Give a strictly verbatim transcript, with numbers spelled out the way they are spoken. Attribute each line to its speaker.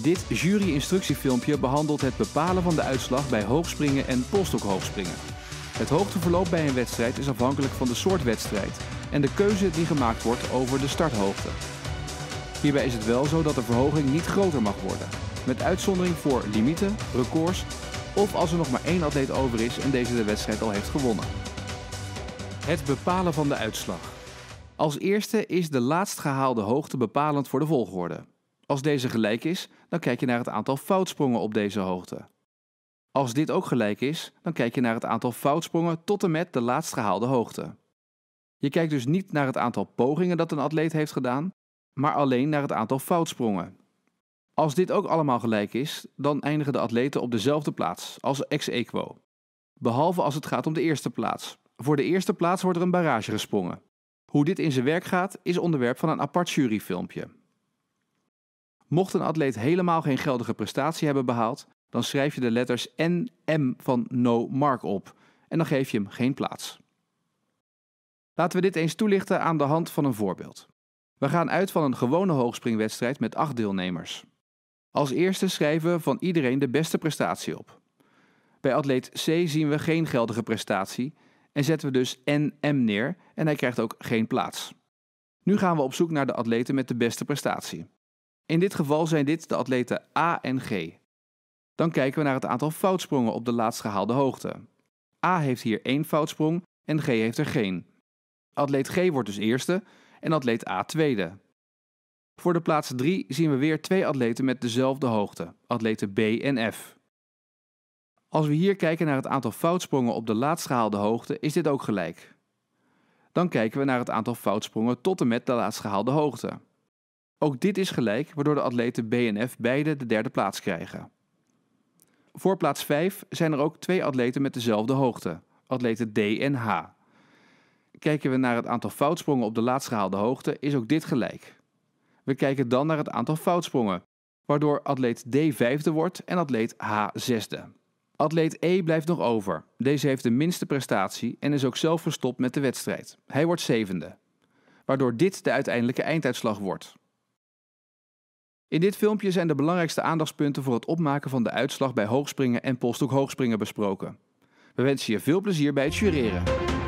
Speaker 1: Dit jury-instructiefilmpje behandelt het bepalen van de uitslag bij hoogspringen en polsstokhoogspringen. Het hoogteverloop bij een wedstrijd is afhankelijk van de soort wedstrijd en de keuze die gemaakt wordt over de starthoogte. Hierbij is het wel zo dat de verhoging niet groter mag worden, met uitzondering voor limieten, records of als er nog maar één atleet over is en deze de wedstrijd al heeft gewonnen. Het bepalen van de uitslag. Als eerste is de laatst gehaalde hoogte bepalend voor de volgorde. Als deze gelijk is, dan kijk je naar het aantal foutsprongen op deze hoogte. Als dit ook gelijk is, dan kijk je naar het aantal foutsprongen tot en met de laatst gehaalde hoogte. Je kijkt dus niet naar het aantal pogingen dat een atleet heeft gedaan, maar alleen naar het aantal foutsprongen. Als dit ook allemaal gelijk is, dan eindigen de atleten op dezelfde plaats, als ex aequo. Behalve als het gaat om de eerste plaats. Voor de eerste plaats wordt er een barrage gesprongen. Hoe dit in zijn werk gaat, is onderwerp van een apart juryfilmpje. Mocht een atleet helemaal geen geldige prestatie hebben behaald, dan schrijf je de letters N M van no mark op en dan geef je hem geen plaats. Laten we dit eens toelichten aan de hand van een voorbeeld. We gaan uit van een gewone hoogspringwedstrijd met acht deelnemers. Als eerste schrijven we van iedereen de beste prestatie op. Bij atleet C zien we geen geldige prestatie en zetten we dus N M neer en hij krijgt ook geen plaats. Nu gaan we op zoek naar de atleten met de beste prestatie. In dit geval zijn dit de atleten A en G. Dan kijken we naar het aantal foutsprongen op de laatst gehaalde hoogte. A heeft hier één foutsprong en G heeft er geen. Atleet G wordt dus eerste en atleet A tweede. Voor de plaats drie zien we weer twee atleten met dezelfde hoogte, atleten B en F. Als we hier kijken naar het aantal foutsprongen op de laatst gehaalde hoogte, is dit ook gelijk. Dan kijken we naar het aantal foutsprongen tot en met de laatst gehaalde hoogte. Ook dit is gelijk, waardoor de atleten B en F beide de derde plaats krijgen. Voor plaats vijf zijn er ook twee atleten met dezelfde hoogte, atleten D en H. Kijken we naar het aantal foutsprongen op de laatst gehaalde hoogte, is ook dit gelijk. We kijken dan naar het aantal foutsprongen, waardoor atleet D vijfde wordt en atleet H zesde. Atleet E blijft nog over. Deze heeft de minste prestatie en is ook zelf verstopt met de wedstrijd. Hij wordt zevende, waardoor dit de uiteindelijke einduitslag wordt. In dit filmpje zijn de belangrijkste aandachtspunten voor het opmaken van de uitslag bij hoogspringen en polsstokhoogspringen besproken. We wensen je veel plezier bij het jureren.